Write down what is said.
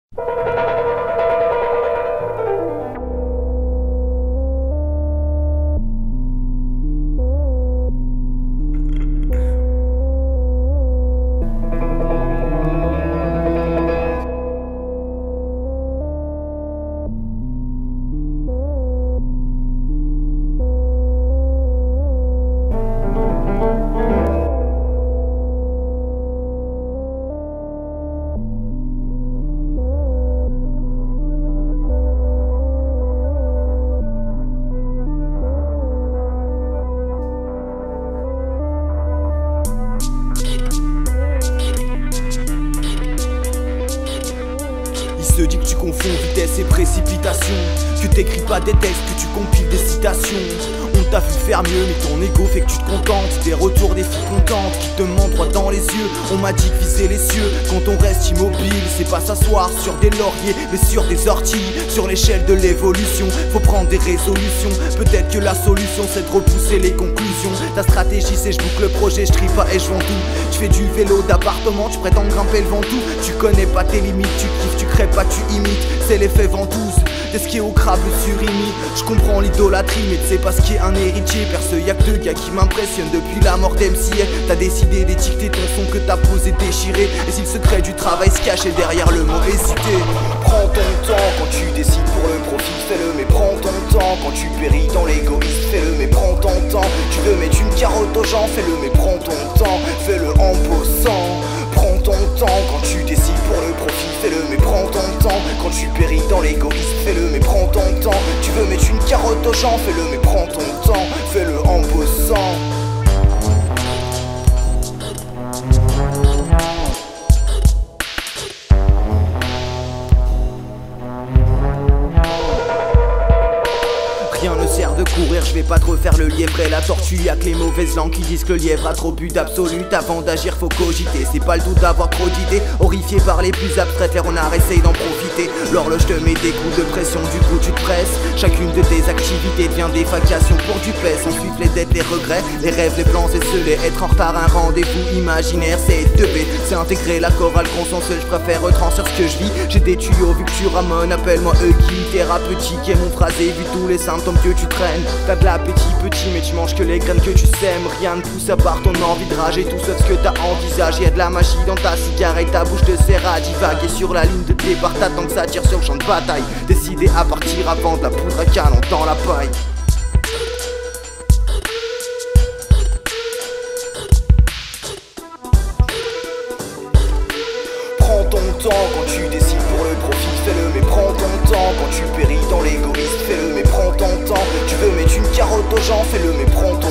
Se dit que tu confonds vitesse et précipitation, que t'écris pas des textes, que tu compiles des citations. On t'a vu faire mieux mais ton ego fait que tu te contentes des retours des filles contentes qui te mentent droit dans les yeux. On m'a dit que viser les cieux quand on reste immobile, c'est pas s'asseoir sur des lauriers mais sur des orties. Sur l'échelle de l'évolution, faut prendre des résolutions. Peut-être que la solution c'est de repousser les conclusions. Ta stratégie c'est je boucle le projet, je trie pas et je vends tout. Tu fais du vélo d'appartement, tu prétends grimper le Ventoux. Tu connais pas tes limites, tu kiffes, tu crées pas, tu imites. C'est l'effet ventouse, t'es ce qui est au crabe surimi. Je comprends l'idolâtrie mais tu sais pas ce qui est un héritier. Perce y'a que deux gars qui m'impressionnent depuis la mort d'MCA. T'as décidé d'étiqueter ton son que t'as posé déchiré. Et si le secret du travail se cachait derrière le mot hésiter. Prends ton temps quand tu décides pour le profit, fais-le mais prends ton temps. Quand tu péris dans l'égoïsme, fais-le mais prends ton temps. Tu veux mettre une carotte aux gens, fais-le mais prends ton temps. Fais-le en bossant. Prends ton temps quand tu décides pour le profit, fais-le mais prends ton temps. Quand tu péris dans l'égoïsme, fais-le mais prends ton temps. Tu veux mettre une carotte aux gens, fais-le mais prends ton temps. Fais-le en bossant. Rien ne sert de courir, je vais pas te refaire le lièvre et la tortue. Y'a que les mauvaises langues qui disent que le lièvre a trop bu d'absolu. Avant d'agir faut cogiter, c'est pas le tout d'avoir trop d'idées. Horrifié par les plus abstraites, les renards essayent d'en profiter. L'horloge te met des coups de pression, du coup tu te presses. Chacune de tes activités devient des vacations pour du pèse. Ensuite les dettes, les regrets, les rêves, les plans esselés. Être en retard à un rendez-vous imaginaire, c'est teubé. C'est intégrer la chorale consensuelle, je préfère retranscrire ce que je vis. J'ai des tuyaux vu que tu ramones, appelle-moi Huggy. Thérapeutique et mon phrasé, vu tous les symptômes que tu traînes. T'as de l'appétit petit mais tu manges que les graines que tu sèmes. Rien ne pousse à part ton envie de rager, tout sauf ce que t'as envisagé. Y'a de la magie dans ta cigarette, ta bouche te sert à divaguer. Sur la ligne de départ t'attends que ça tire sur le champ de bataille. Décidé à partir avant de la poudre à canon dans la paille. Prends ton temps quand tu décides pour le profit, fais-le mais prends ton temps. Quand tu péris dans l'égoïsme, fais-le mais prends ton temps. Tu veux mettre une carotte aux gens, fais-le mais prends ton